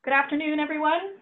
Good afternoon, everyone.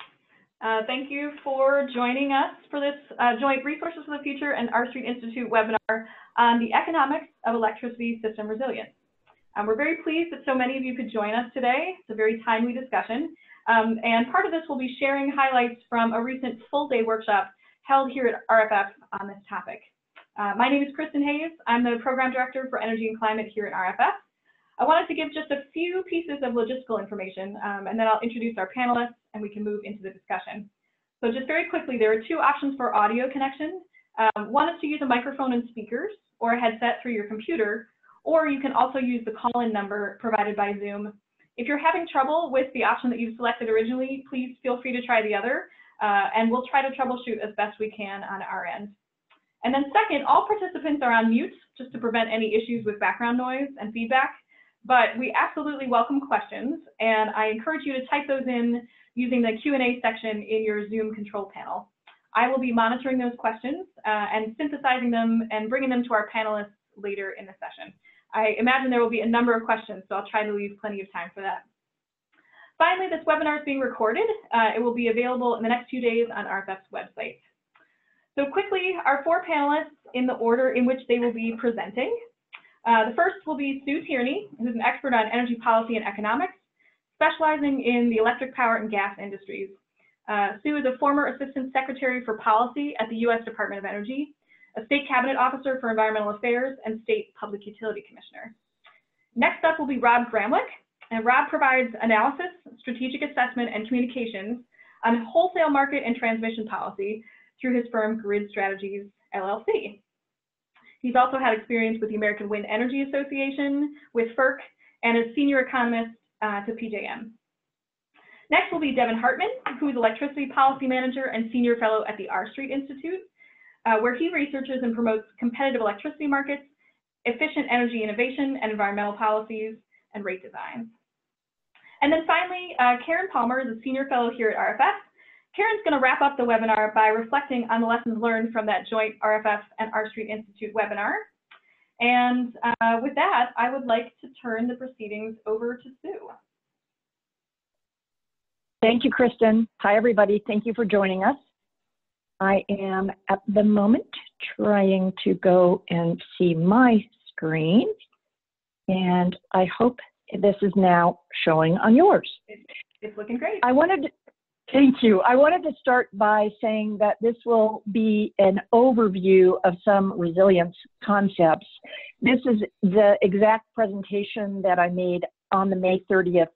Thank you for joining us for this joint Resources for the Future and R Street Institute webinar on the economics of electricity system resilience. We're very pleased that so many of you could join us today. It's a very timely discussion. And part of this will be sharing highlights from a recent full-day workshop held here at RFF on this topic. My name is Kristen Hayes. I'm the Program Director for Energy and Climate here at RFF. I wanted to give just a few pieces of logistical information, and then I'll introduce our panelists and we can move into the discussion. So just very quickly, there are two options for audio connection. One is to use a microphone and speakers or a headset through your computer, or you can also use the call-in number provided by Zoom. If you're having trouble with the option that you've selected originally, please feel free to try the other, and we'll try to troubleshoot as best we can on our end. And then second, all participants are on mute just to prevent any issues with background noise and feedback. But we absolutely welcome questions, and I encourage you to type those in using the Q&A section in your Zoom control panel. I will be monitoring those questions and synthesizing them and bringing them to our panelists later in the session. I imagine there will be a number of questions, so I'll try to leave plenty of time for that. Finally, this webinar is being recorded. It will be available in the next few days on RFF's website. So quickly, our four panelists in the order in which they will be presenting. The first will be Sue Tierney, who's an expert on energy policy and economics, specializing in the electric power and gas industries. Sue is a former Assistant Secretary for Policy at the U.S. Department of Energy, a State Cabinet Officer for Environmental Affairs, and State Public Utility Commissioner. Next up will be Rob Gramlich, and Rob provides analysis, strategic assessment, and communications on wholesale market and transmission policy through his firm Grid Strategies, LLC. He's also had experience with the American Wind Energy Association, with FERC, and is senior economist to PJM. Next will be Devin Hartman, who is electricity policy manager and senior fellow at the R Street Institute, where he researches and promotes competitive electricity markets, efficient energy innovation and environmental policies, and rate designs. And then finally, Karen Palmer is a senior fellow here at RFF. Karen's going to wrap up the webinar by reflecting on the lessons learned from that joint RFF and R Street Institute webinar. And with that, I would like to turn the proceedings over to Sue. Thank you, Kristen. Hi, everybody. Thank you for joining us. I am at the moment trying to go and see my screen, and I hope this is now showing on yours. It's looking great. Thank you. I wanted to start by saying that this will be an overview of some resilience concepts. This is the exact presentation that I made on the May 30th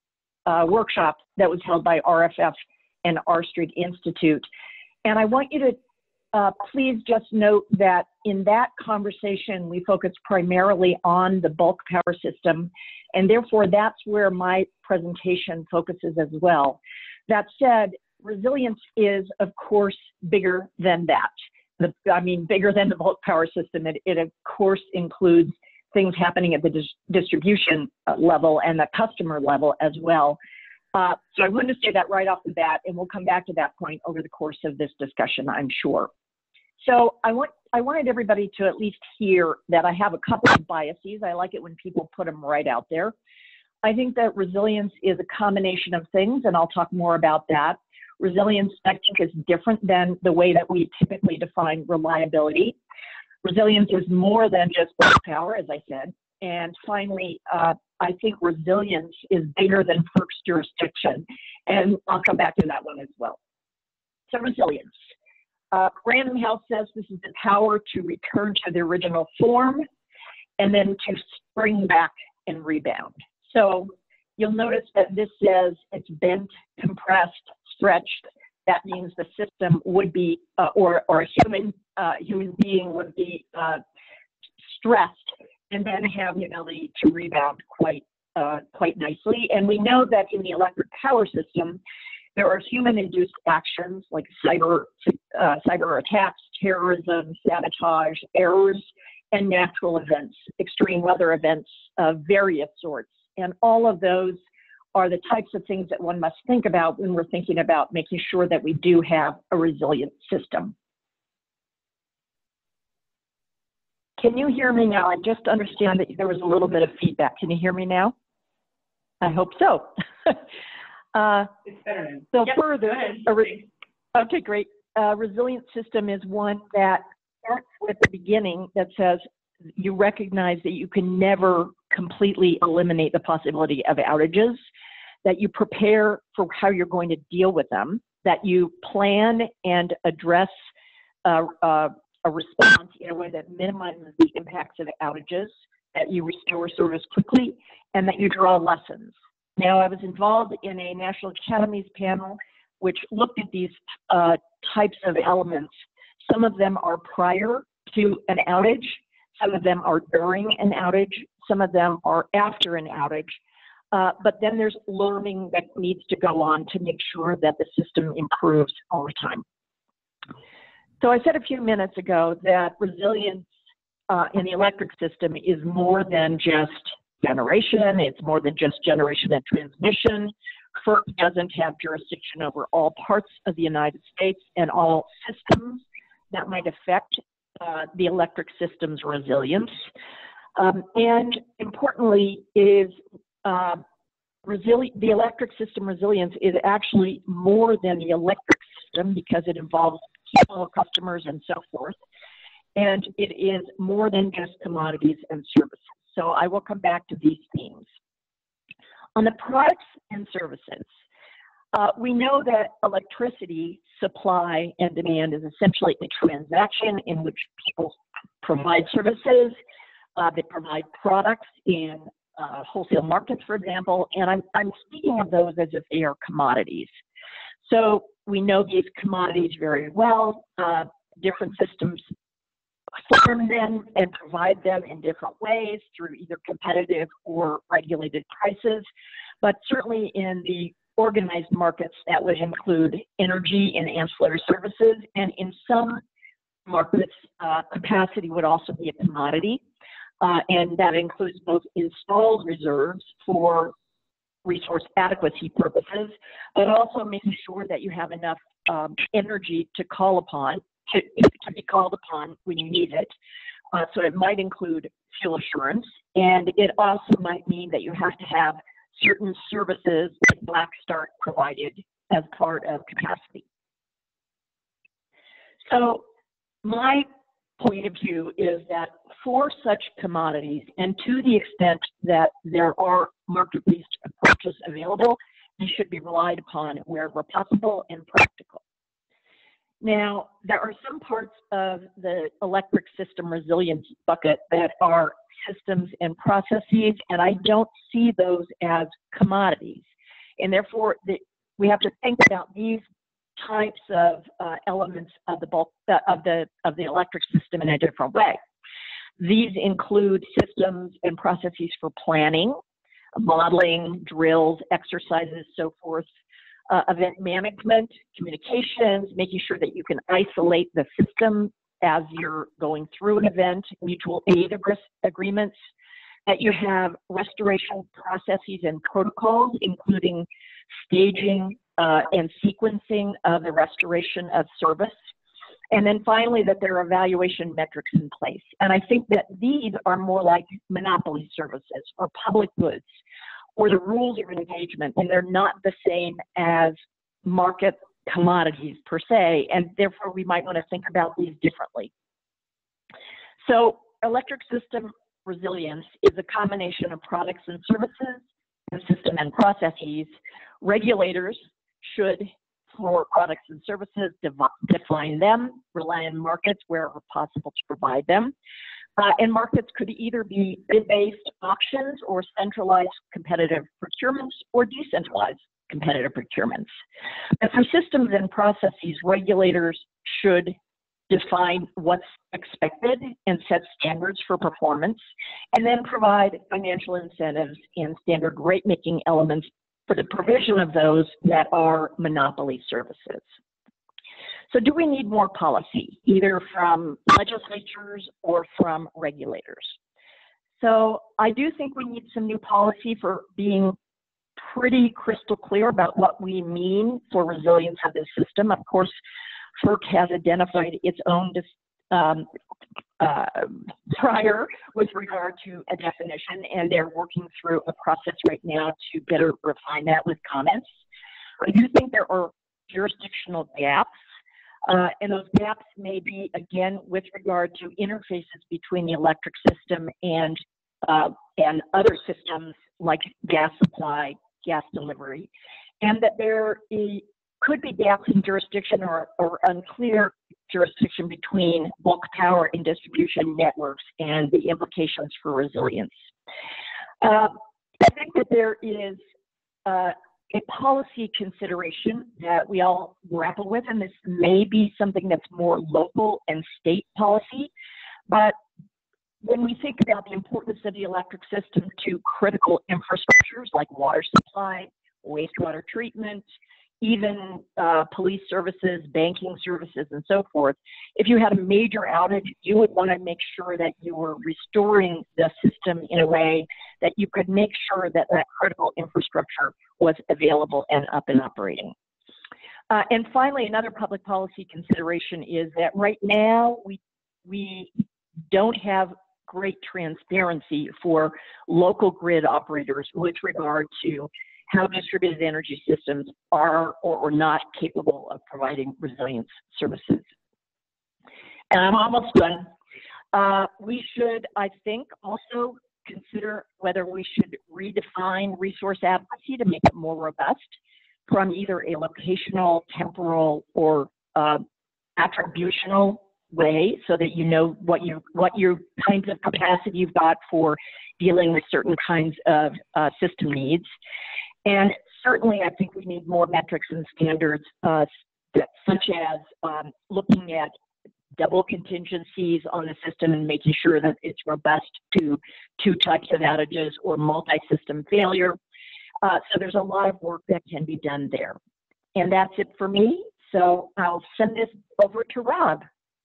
workshop that was held by RFF and R Street Institute. And I want you to please just note that in that conversation, we focused primarily on the bulk power system, and therefore that's where my presentation focuses as well. That said, resilience is, of course, bigger than that. Bigger than the bulk power system. It of course, includes things happening at the distribution level and the customer level as well. So I wanted to say that right off the bat, and we'll come back to that point over the course of this discussion, I'm sure. So I wanted everybody to at least hear that I have a couple of biases. I like it when people put them right out there. I think that resilience is a combination of things, and I'll talk more about that. Resilience, I think, is different than the way that we typically define reliability. Resilience is more than just bulk power, as I said. And finally, I think resilience is bigger than FERC's jurisdiction, and I'll come back to that one as well. So resilience. Random House says this is the power to return to the original form and then to spring back and rebound. So you'll notice that this says it's bent, compressed, stretched. That means the system would be, or a human being would be stressed and then have the ability to rebound quite nicely. And we know that in the electric power system, there are human-induced actions like cyber attacks, terrorism, sabotage, errors, and natural events, extreme weather events of various sorts. And all of those are the types of things that one must think about when we're thinking about making sure that we do have a resilient system. Can you hear me now? I just understand that there was a little bit of feedback. Can you hear me now? I hope so. It's better now. So yep. further, Go ahead. Okay, great. Resilient system is one that starts with the beginning that says you recognize that you can never completely eliminate the possibility of outages, that you prepare for how you're going to deal with them, that you plan and address a response in a way that minimizes the impacts of outages, that you restore service quickly, and that you draw lessons. Now, I was involved in a National Academies panel which looked at these types of elements. Some of them are prior to an outage, some of them are during an outage, some of them are after an outage. But then there's learning that needs to go on to make sure that the system improves over time. So I said a few minutes ago that resilience in the electric system is more than just generation. It's more than just generation and transmission. FERC doesn't have jurisdiction over all parts of the United States and all systems that might affect the electric system's resilience. And importantly is the electric system resilience is actually more than the electric system because it involves people, customers, and so forth. And it is more than just commodities and services. So I will come back to these themes. On the products and services, we know that electricity supply and demand is essentially a transaction in which people provide services, they provide products in wholesale markets, for example, and I'm speaking of those as if they are commodities. So we know these commodities very well. Different systems form them and provide them in different ways through either competitive or regulated prices. But certainly in the organized markets, that would include energy and ancillary services. And in some markets, capacity would also be a commodity. And that includes both installed reserves for resource adequacy purposes, but also making sure that you have enough energy to call upon, to be called upon when you need it. So it might include fuel assurance, and it also might mean that you have to have certain services like Black Start provided as part of capacity. So my point of view is that for such commodities, and to the extent that there are market-based approaches available, they should be relied upon wherever possible and practical. Now, there are some parts of the electric system resilience bucket that are systems and processes, and I don't see those as commodities. And therefore, we have to think about these types of elements of the electric system in a different way. These include systems and processes for planning, modeling, drills, exercises, so forth, event management, communications, making sure that you can isolate the system as you're going through an event, mutual aid agreements, that you have restoration processes and protocols, including staging and sequencing of the restoration of service. And then finally, that there are evaluation metrics in place. And I think that these are more like monopoly services or public goods or the rules of engagement, and they're not the same as market commodities per se, and therefore we might want to think about these differently. So electric system resilience is a combination of products and services and system and processes. Regulators should, for products and services, define them, rely on markets wherever possible to provide them. And markets could either be bid-based auctions or centralized competitive procurements or decentralized competitive procurements. And for systems and processes, regulators should define what's expected and set standards for performance, and then provide financial incentives and standard rate-making elements for the provision of those that are monopoly services. So do we need more policy, either from legislatures or from regulators? So I do think we need some new policy for being pretty crystal clear about what we mean for resilience of this system. Of course, FERC has identified its own prior with regard to a definition, and they're working through a process right now to better refine that with comments. I do think there are jurisdictional gaps, and those gaps may be, again, with regard to interfaces between the electric system and other systems like gas supply, gas delivery, and that there could be gaps in jurisdiction or unclear jurisdiction between bulk power and distribution networks and the implications for resilience. I think that there is a policy consideration that we all grapple with, and this may be something that's more local and state policy, but when we think about the importance of the electric system to critical infrastructures like water supply, wastewater treatment, even police services, banking services, and so forth, if you had a major outage, you would want to make sure that you were restoring the system in a way that you could make sure that that critical infrastructure was available and up and operating. And finally, another public policy consideration is that right now we don't have great transparency for local grid operators with regard to how distributed energy systems are or not capable of providing resilience services. And I'm almost done. We should, I think, also consider whether we should redefine resource advocacy to make it more robust from either a locational, temporal, or attributional way, so that you know what your kinds of capacity you've got for dealing with certain kinds of system needs. And certainly, I think we need more metrics and standards, such as looking at double contingencies on the system and making sure that it's robust to two types of outages or multi-system failure. So there's a lot of work that can be done there. And that's it for me. So I'll send this over to Rob.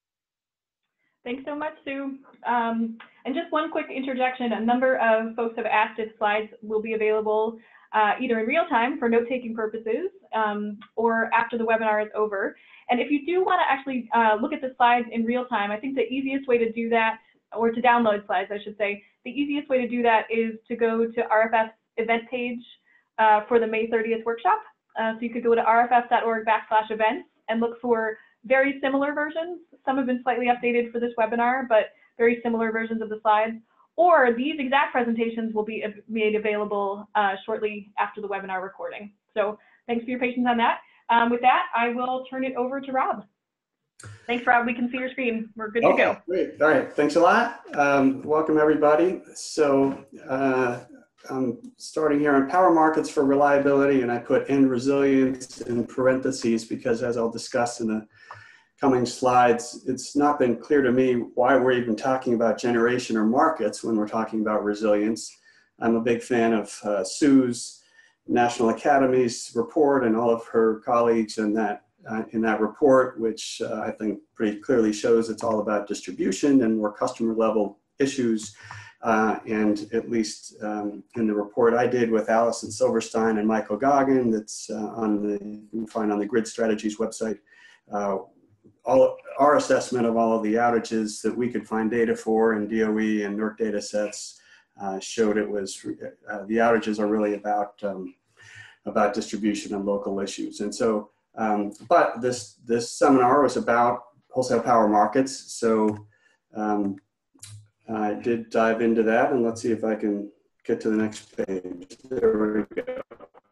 Thanks so much, Sue. And just one quick interjection. A number of folks have asked if slides will be available either in real time for note-taking purposes or after the webinar is over. And if you do want to actually look at the slides in real time, I think the easiest way to do that, or to download slides, I should say, the easiest way to do that is to go to RFF's event page for the May 30th workshop. So you could go to rff.org/events and look for very similar versions. Some have been slightly updated for this webinar, but very similar versions of the slides. Or these exact presentations will be made available shortly after the webinar recording. So thanks for your patience on that. With that, I will turn it over to Rob. Thanks, Rob. We can see your screen. We're good to go. Great. All right. Thanks a lot. Welcome, everybody. So I'm starting here on power markets for reliability, and I put in resilience in parentheses because, as I'll discuss in the coming slides, it's not been clear to me why we're even talking about generation or markets when we're talking about resilience. I'm a big fan of Sue's National Academy's report and all of her colleagues in that report, which I think pretty clearly shows it's all about distribution and more customer level issues. And at least in the report I did with Allison Silverstein and Michael Goggin, that's you can find on the Grid Strategies website, all our assessment of all of the outages that we could find data for in DOE and NERC data sets showed it was the outages are really about distribution and local issues. And so, but this seminar was about wholesale power markets. So I did dive into that, and let's see if I can get to the next page. There we go.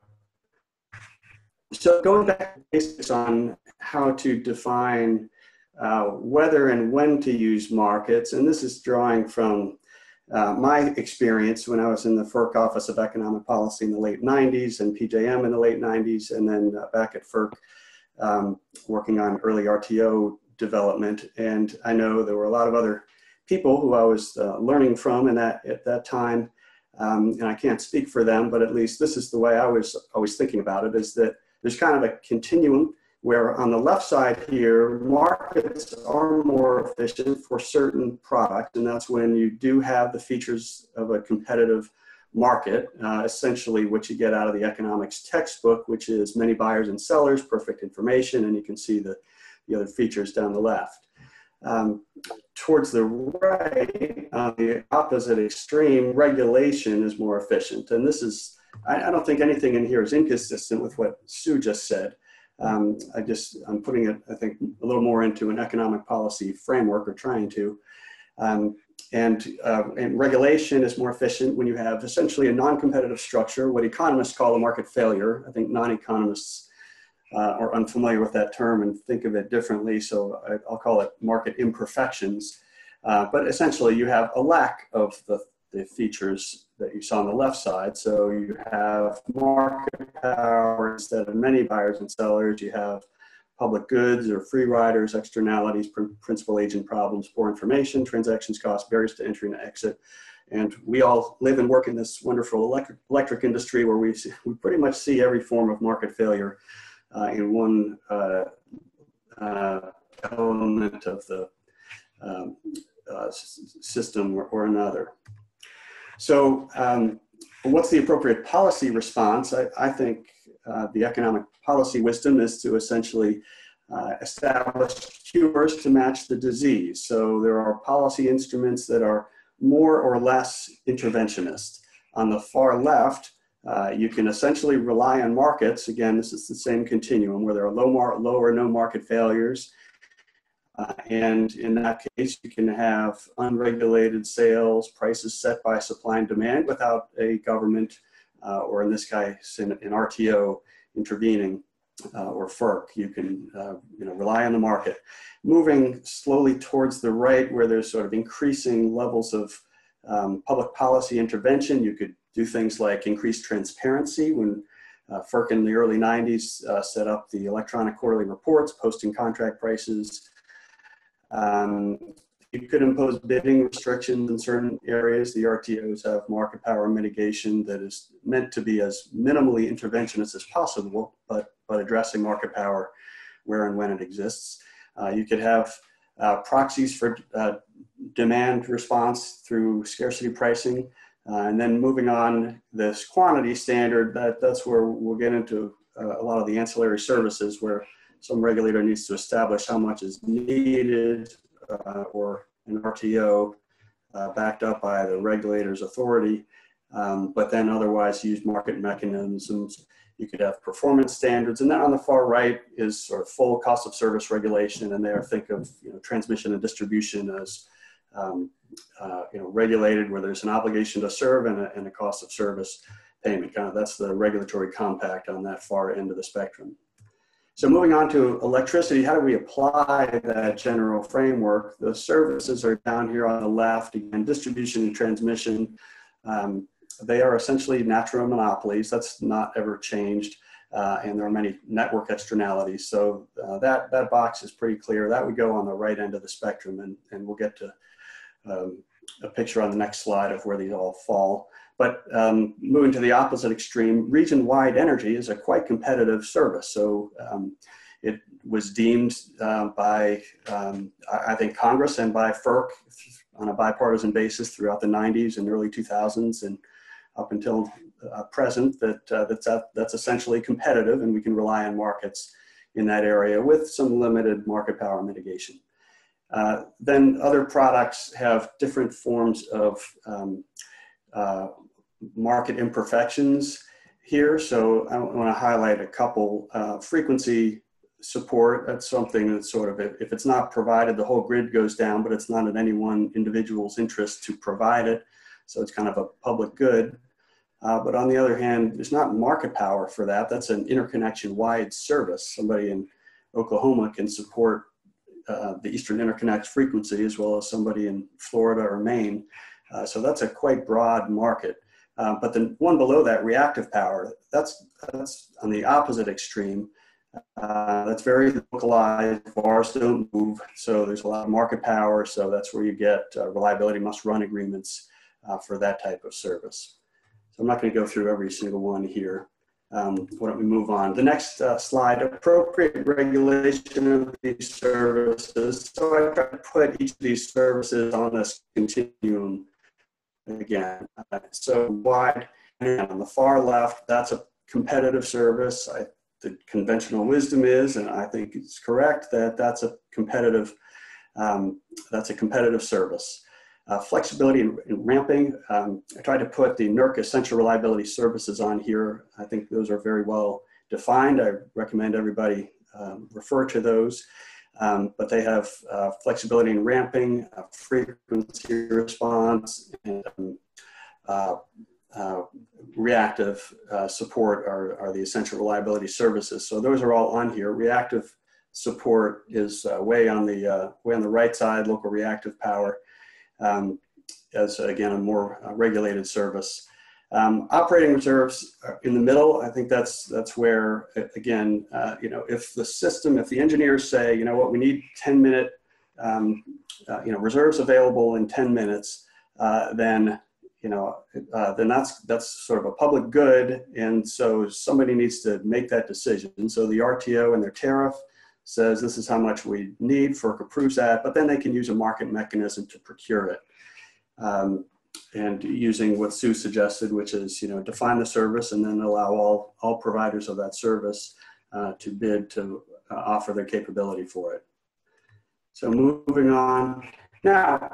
So going back to basics on how to define whether and when to use markets, and this is drawing from my experience when I was in the FERC Office of Economic Policy in the late 90s and PJM in the late 90s, and then back at FERC working on early RTO development. And I know there were a lot of other people who I was learning from at that time, and I can't speak for them, but at least this is the way I was always thinking about it, is that there's kind of a continuum where on the left side here, markets are more efficient for certain products, and that's when you do have the features of a competitive market, essentially what you get out of the economics textbook, which is many buyers and sellers, perfect information, and you can see the other features down the left. Towards the right, on the opposite extreme, regulation is more efficient, and this is I don't think anything in here is inconsistent with what Sue just said. I'm putting it, I think, a little more into an economic policy framework, or trying to. And regulation is more efficient when you have essentially a non-competitive structure, what economists call a market failure. I think non-economists are unfamiliar with that term and think of it differently, so I'll call it market imperfections. But essentially, you have a lack of the features that you saw on the left side. So you have market power instead of many buyers and sellers. You have public goods or free riders, externalities, principal agent problems, poor information, transactions cost, barriers to entry and exit. And we all live and work in this wonderful electric industry where we pretty much see every form of market failure in one element of the system or another. So what's the appropriate policy response? I think the economic policy wisdom is to essentially establish cures to match the disease. So there are policy instruments that are more or less interventionist. On the far left, you can essentially rely on markets. Again, this is the same continuum where there are low or no market failures. And in that case, you can have unregulated sales, prices set by supply and demand without a government, or in this case, an RTO intervening, or FERC. You can rely on the market. Moving slowly towards the right, where there's sort of increasing levels of public policy intervention, you could do things like increase transparency. When FERC in the early 90s set up the electronic quarterly reports, posting contract prices. You could impose bidding restrictions in certain areas. The RTOs have market power mitigation that is meant to be as minimally interventionist as possible, but addressing market power where and when it exists. You could have proxies for demand response through scarcity pricing. And then moving on, this quantity standard, that's where we'll get into a lot of the ancillary services where some regulator needs to establish how much is needed, or an RTO backed up by the regulator's authority, but then otherwise use market mechanisms. You could have performance standards, and then on the far right is sort of full cost of service regulation, and there think of transmission and distribution as regulated, where there's an obligation to serve and a cost of service payment. That's the regulatory compact on that far end of the spectrum. So moving on to electricity, how do we apply that general framework? The services are down here on the left. Again, distribution and transmission, they are essentially natural monopolies. That's not ever changed. And there are many network externalities. So that box is pretty clear. That would go on the right end of the spectrum, and we'll get to a picture on the next slide of where these all fall. But moving to the opposite extreme, region-wide energy is a quite competitive service. So it was deemed by, I think, Congress and by FERC on a bipartisan basis throughout the 90s and early 2000s and up until present that's essentially competitive, and we can rely on markets in that area with some limited market power mitigation. Then other products have different forms of market imperfections here. So I want to highlight a couple. Frequency support, that's something that's sort of, if it's not provided, the whole grid goes down, but it's not in any one individual's interest to provide it. So it's kind of a public good. But on the other hand, there's not market power for that. That's an interconnection-wide service. Somebody in Oklahoma can support the Eastern Interconnect frequency as well as somebody in Florida or Maine. So that's a quite broad market. But the one below that, reactive power, that's on the opposite extreme. That's very localized, VARs don't move, so there's a lot of market power, so that's where you get reliability must-run agreements for that type of service. So I'm not going to go through every single one here. Why don't we move on? The next slide, appropriate regulation of these services. So I try to put each of these services on this continuum again. So wide, and on the far left, that's a competitive service. The conventional wisdom is, and I think it's correct, that that's a competitive service. Flexibility in ramping. I tried to put the NERC Essential Reliability Services on here. I think those are very well defined. I recommend everybody refer to those. But they have flexibility in ramping, frequency response, and reactive support are the essential reliability services. So those are all on here. Reactive support is way on the right side, local reactive power, as again a more regulated service. Operating reserves in the middle. I think that's where, again, if the engineers say, you know what, we need 10-minute reserves available in 10 minutes, then that's sort of a public good, and so somebody needs to make that decision. And so the RTO and their tariff says this is how much we need, FERC approves that, but then they can use a market mechanism to procure it. And using what Sue suggested, which is, define the service and then allow all providers of that service to bid to offer their capability for it. So moving on. Now,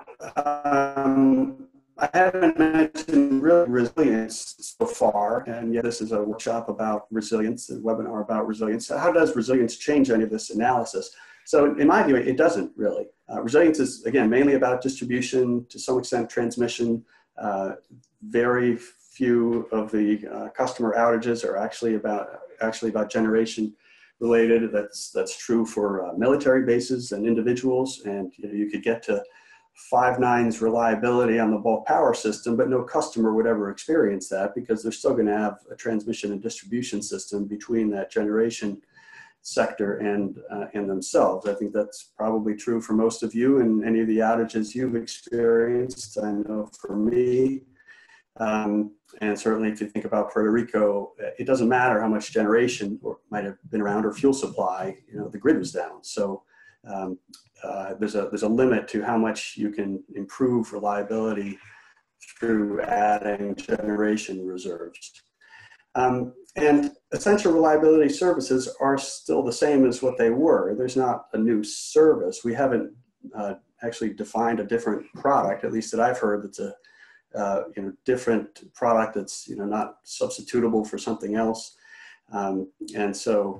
I haven't mentioned really resilience so far, and yet this is a workshop about resilience, a webinar about resilience. So how does resilience change any of this analysis? So in my view, it doesn't really. Resilience is, again, mainly about distribution, to some extent transmission. Very few of the customer outages are actually about generation related. That's true for military bases and individuals, and you could get to 5 nines reliability on the bulk power system, but no customer would ever experience that because they're still going to have a transmission and distribution system between that generation sector and themselves. I think that's probably true for most of you and any of the outages you've experienced. I know for me, and certainly if you think about Puerto Rico, it doesn't matter how much generation might have been around or fuel supply, the grid was down. So there's a limit to how much you can improve reliability through adding generation reserves. And essential reliability services are still the same as what they were. There's not a new service. We haven't actually defined a different product, at least that I've heard, that's a different product that's not substitutable for something else. And so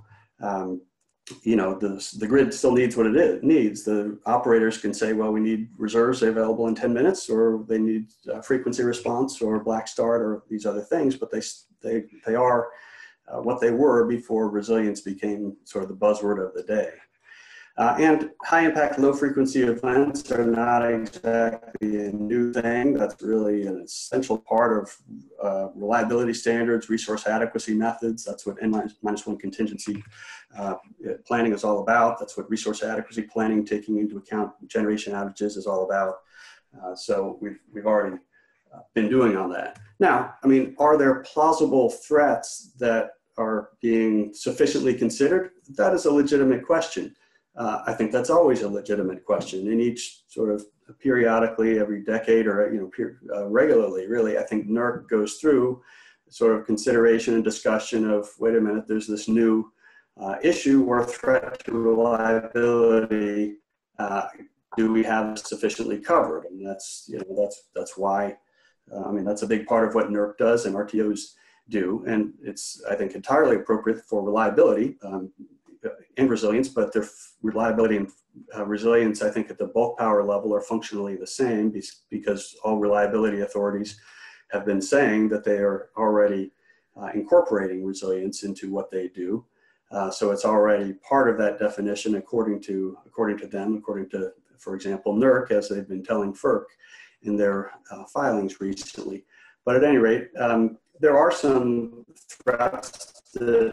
the grid still needs what it needs. The operators can say, well, we need reserves available in 10 minutes, or they need frequency response or black start or these other things, but they are what they were before resilience became sort of the buzzword of the day. And high impact, low frequency events are not exactly a new thing. That's really an essential part of reliability standards, resource adequacy methods. That's what N-1 contingency planning is all about. That's what resource adequacy planning, taking into account generation outages, is all about. So we've already been doing on that. Now, are there plausible threats that are being sufficiently considered? That is a legitimate question. I think that's always a legitimate question. In each sort of periodically, every decade, or regularly, really, I think NERC goes through sort of consideration and discussion of, wait a minute, there's this new issue or threat to reliability. Do we have it sufficiently covered? And that's why. That's a big part of what NERC does and RTOs do, and it's, I think, entirely appropriate for reliability and resilience, but their reliability and resilience, I think, at the bulk power level are functionally the same, because all reliability authorities have been saying that they are already incorporating resilience into what they do. So it's already part of that definition according to them, according to, for example, NERC, as they've been telling FERC in their filings recently. But at any rate, there are some threats that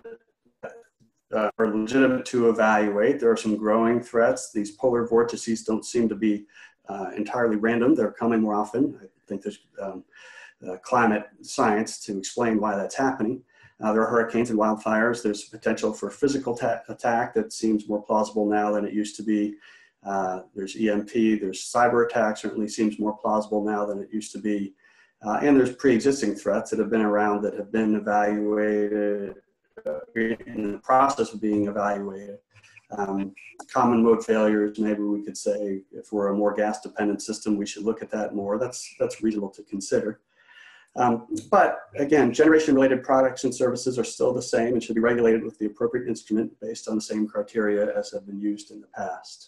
are legitimate to evaluate. There are some growing threats. These polar vortices don't seem to be entirely random. They're coming more often. I think there's climate science to explain why that's happening. There are hurricanes and wildfires. There's potential for physical attack that seems more plausible now than it used to be. There's EMP, there's cyber attack, certainly seems more plausible now than it used to be. And there's pre-existing threats that have been around, that have been evaluated, in the process of being evaluated, Common mode failures, maybe we could say if we're a more gas dependent system, we should look at that more. That's reasonable to consider. But again, generation related products and services are still the same and should be regulated with the appropriate instrument based on the same criteria as have been used in the past.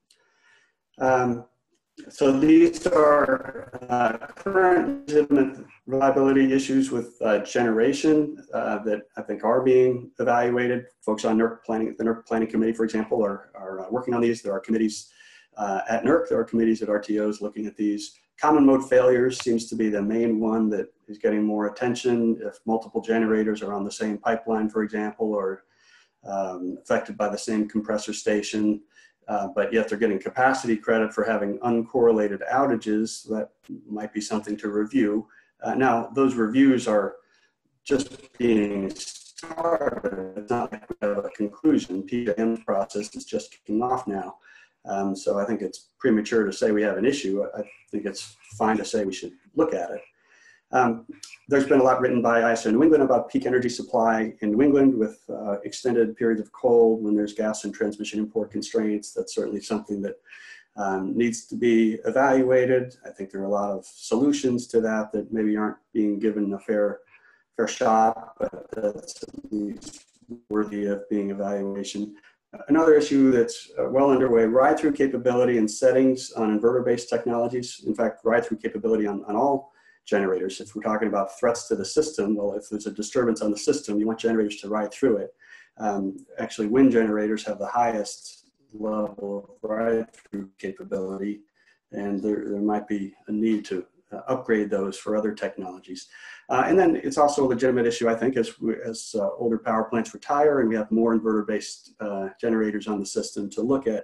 So these are current legitimate reliability issues with generation that I think are being evaluated. Folks on NERC planning, the NERC Planning Committee, for example, are working on these. There are committees at NERC, there are committees at RTOs looking at these. Common mode failures seems to be the main one that is getting more attention. If multiple generators are on the same pipeline, for example, or affected by the same compressor station, but yet they're getting capacity credit for having uncorrelated outages, that might be something to review. Now, those reviews are just being started. It's not like we have a conclusion. PJM process is just kicking off now. So I think it's premature to say we have an issue. I think it's fine to say we should look at it. There's been a lot written by ISO New England about peak energy supply in New England with extended periods of cold when there's gas and transmission import constraints. That's certainly something that needs to be evaluated. I think there are a lot of solutions to that that maybe aren't being given a fair shot, but that's at least worthy of being evaluation. Another issue that's well underway, ride-through capability and settings on inverter-based technologies. In fact, ride-through capability on all generators. If we're talking about threats to the system, well, if there's a disturbance on the system, you want generators to ride through it. Actually, wind generators have the highest level of ride-through capability, and there might be a need to upgrade those for other technologies. And then it's also a legitimate issue, I think, as older power plants retire and we have more inverter-based generators on the system to look at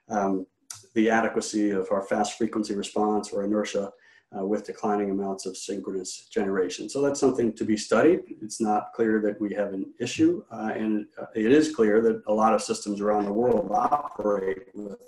the adequacy of our fast frequency response or inertia with declining amounts of synchronous generation. So that's something to be studied. It's not clear that we have an issue, and it is clear that a lot of systems around the world operate with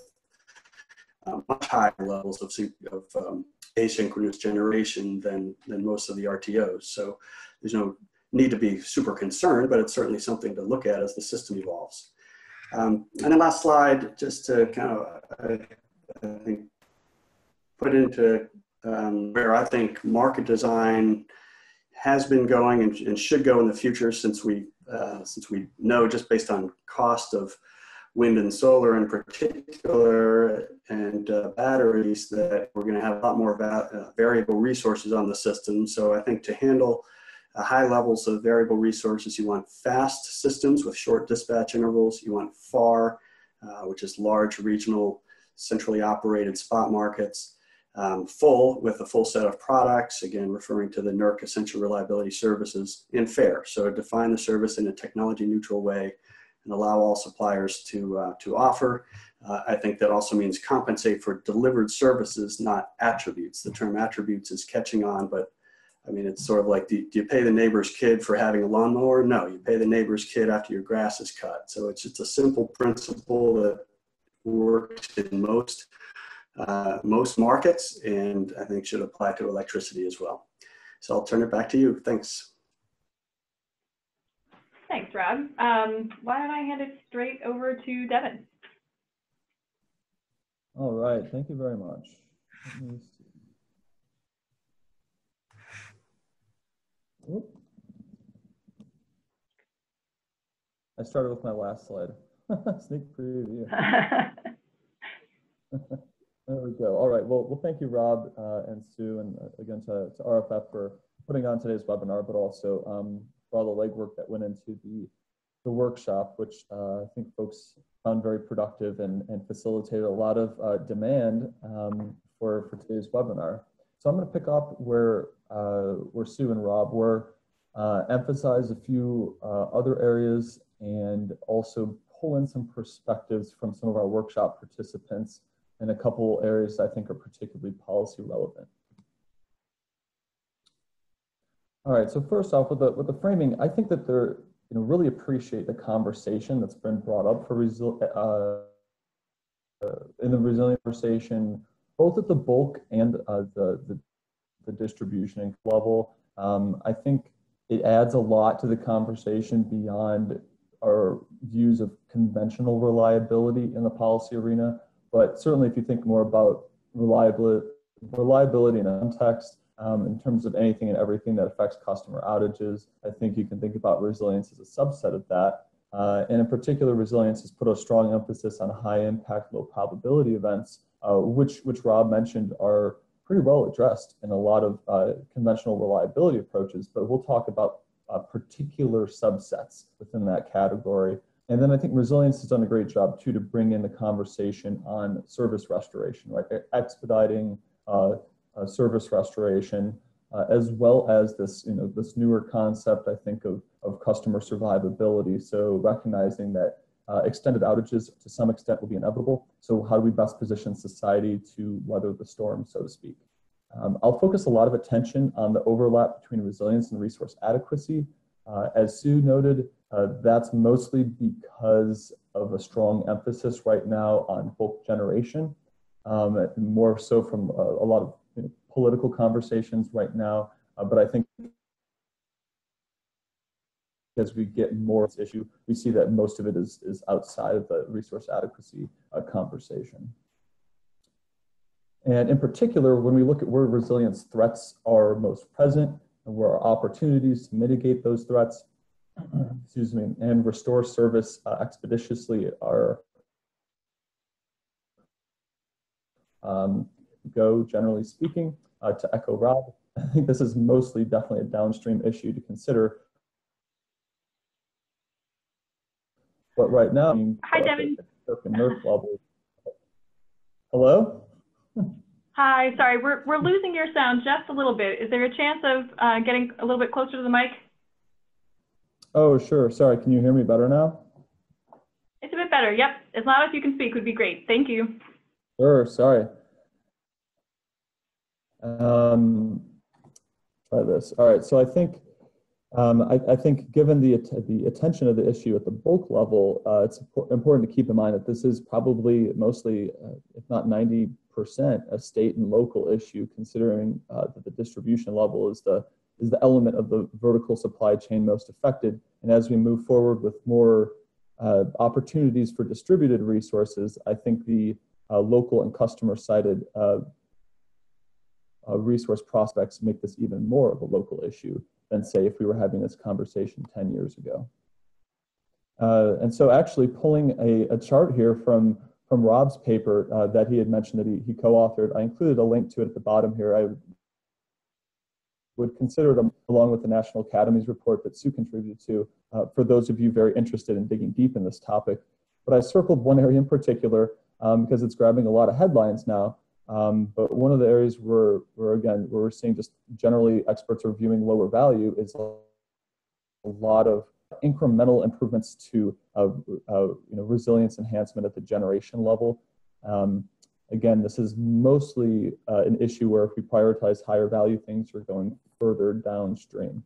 much higher levels of asynchronous generation than most of the RTOs. So there's no need to be super concerned, but it's certainly something to look at as the system evolves. And then last slide, just to kind of, I think, put into where I think market design has been going and should go in the future, since we know just based on cost of wind and solar in particular and batteries that we're going to have a lot more variable resources on the system. So I think to handle high levels of variable resources, you want fast systems with short dispatch intervals. You want FAR, which is large regional centrally operated spot markets. Full with a full set of products, again, referring to the NERC Essential Reliability Services, and fair. So define the service in a technology neutral way and allow all suppliers to offer. I think that also means compensate for delivered services, not attributes. The term attributes is catching on, but I mean, it's sort of like, do you pay the neighbor's kid for having a lawnmower? No, you pay the neighbor's kid after your grass is cut. So it's just a simple principle that works in most markets, and I think should apply to electricity as well. So I'll turn it back to you. Thanks. Thanks, Rob. Why don't I hand it straight over to Devin? All right, thank you very much. Let me see. Oop. I started with my last slide. Sneak preview. There we go. All right. Well, thank you, Rob and Sue, and again to RFF for putting on today's webinar, but also for all the legwork that went into the workshop, which I think folks found very productive and facilitated a lot of demand for today's webinar. So I'm going to pick up where Sue and Rob were, emphasize a few other areas, and also pull in some perspectives from some of our workshop participants in a couple areas I think are particularly policy relevant. All right, so first off, with the framing, I think that they're, really appreciate the conversation that's been brought up for in the resilient conversation, both at the bulk and the distribution level. I think it adds a lot to the conversation beyond our views of conventional reliability in the policy arena, but certainly if you think more about reliability in context, in terms of anything and everything that affects customer outages, I think you can think about resilience as a subset of that. And in particular, resilience has put a strong emphasis on high impact, low probability events, which Rob mentioned are pretty well addressed in a lot of conventional reliability approaches, but we'll talk about particular subsets within that category. And then I think resilience has done a great job too to bring in the conversation on service restoration, right? Expediting service restoration, as well as this, this newer concept, I think, of customer survivability. So recognizing that extended outages to some extent will be inevitable. So how do we best position society to weather the storm, so to speak? I'll focus a lot of attention on the overlap between resilience and resource adequacy. As Sue noted, that's mostly because of a strong emphasis right now on bulk generation, more so from a lot of political conversations right now. But I think as we get more of this issue, we see that most of it is outside of the resource adequacy conversation. And in particular, when we look at where resilience threats are most present and where our opportunities to mitigate those threats, excuse me, and restore service expeditiously are go, generally speaking, to echo Rob. I think this is mostly definitely a downstream issue to consider. But right now, hi, Devin. Level. Hello? Hi, sorry, we're losing your sound just a little bit. Is there a chance of getting a little bit closer to the mic? Oh, sure. Sorry, can you hear me better now? It's a bit better, yep. As loud as you can speak would be great. Thank you. Sure, sorry. Try this. All right, so I think I think given the attention of the issue at the bulk level, it's important to keep in mind that this is probably mostly, if not 90%, a state and local issue, considering that the distribution level is the element of the vertical supply chain most affected. And as we move forward with more opportunities for distributed resources, I think the local and customer-sided resource prospects make this even more of a local issue than, say, if we were having this conversation 10 years ago. And so actually pulling a chart here from Rob's paper that he had mentioned that he co-authored, I included a link to it at the bottom here. I would consider it along with the National Academy's report that Sue contributed to, for those of you very interested in digging deep in this topic. But I circled one area in particular because it's grabbing a lot of headlines now. But one of the areas where we're seeing just generally experts are viewing lower value is a lot of incremental improvements to resilience enhancement at the generation level. Again, this is mostly an issue where if we prioritize higher value things, we're going further downstream.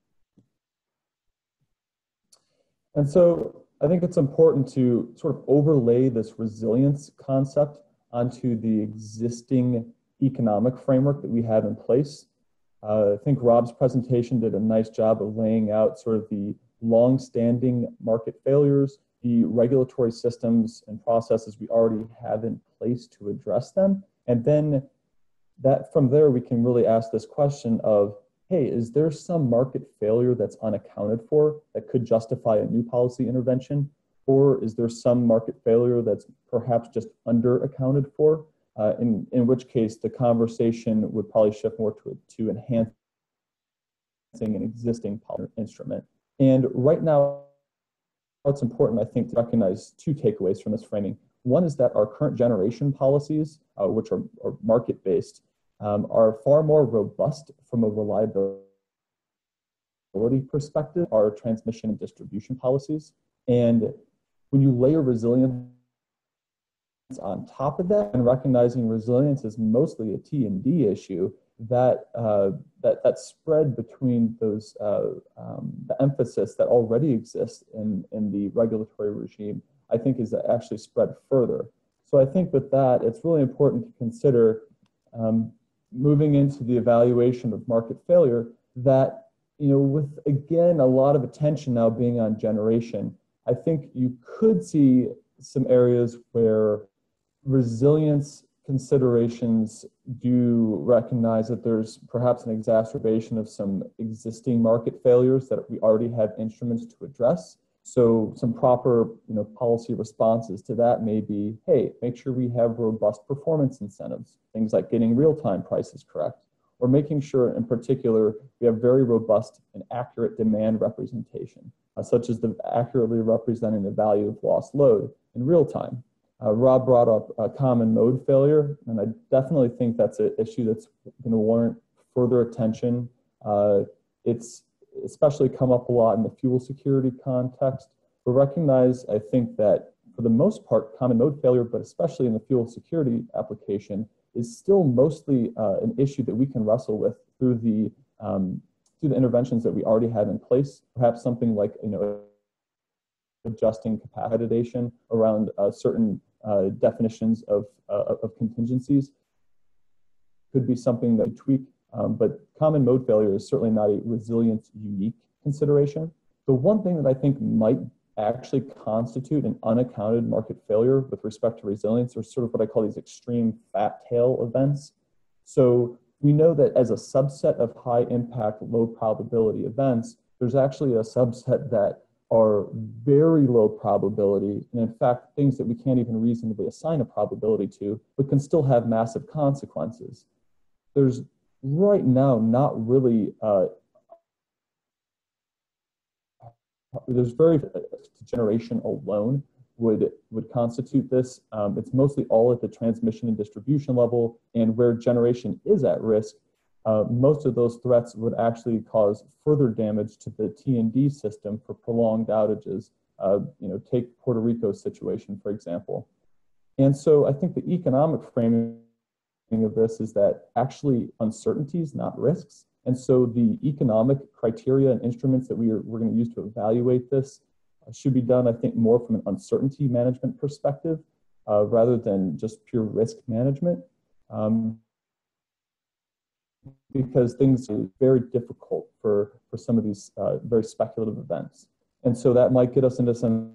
And so I think it's important to sort of overlay this resilience concept onto the existing economic framework that we have in place. I think Rob's presentation did a nice job of laying out sort of the long-standing market failures, the regulatory systems and processes we already have in place to address them. And then that from there, we can really ask this question of, hey, is there some market failure that's unaccounted for that could justify a new policy intervention? Or is there some market failure that's perhaps just under accounted for? In which case the conversation would probably shift more to enhancing an existing policy instrument. And right now, it's important, I think, to recognize two takeaways from this framing. One is that our current generation policies, which are market-based, are far more robust from a reliability perspective, our transmission and distribution policies. And when you layer resilience on top of that, and recognizing resilience is mostly a T&D issue, that spread between those, the emphasis that already exists in the regulatory regime, I think is actually spread further. So I think with that, it's really important to consider moving into the evaluation of market failure that, with, again, a lot of attention now being on generation, I think you could see some areas where resilience considerations do recognize that there's perhaps an exacerbation of some existing market failures that we already have instruments to address. So some proper, policy responses to that may be, hey, make sure we have robust performance incentives, things like getting real-time prices correct, or making sure in particular we have very robust and accurate demand representation, such as accurately representing the value of lost load in real time. Rob brought up common mode failure, and I definitely think that's an issue that's going to warrant further attention. It's especially come up a lot in the fuel security context. But recognize, I think, that for the most part, common mode failure, but especially in the fuel security application, is still mostly an issue that we can wrestle with through the interventions that we already have in place. Perhaps something like adjusting capacity around certain definitions of contingencies could be something that we tweak. But common mode failure is certainly not a resilience unique consideration. The one thing that I think might actually constitute an unaccounted market failure with respect to resilience are sort of what I call these extreme fat tail events. So we know that as a subset of high impact, low probability events, there's actually a subset that are very low probability, and in fact, things that we can't even reasonably assign a probability to, but can still have massive consequences. There's right now not really, there's very, generation alone would constitute this. It's mostly all at the transmission and distribution level, and where generation is at risk, most of those threats would actually cause further damage to the T&D system for prolonged outages. Take Puerto Rico's situation, for example. And so I think the economic framing of this is that actually uncertainties, not risks. And so the economic criteria and instruments that we're going to use to evaluate this should be done, I think, more from an uncertainty management perspective rather than just pure risk management. Because things are very difficult for some of these very speculative events. And so that might get us into some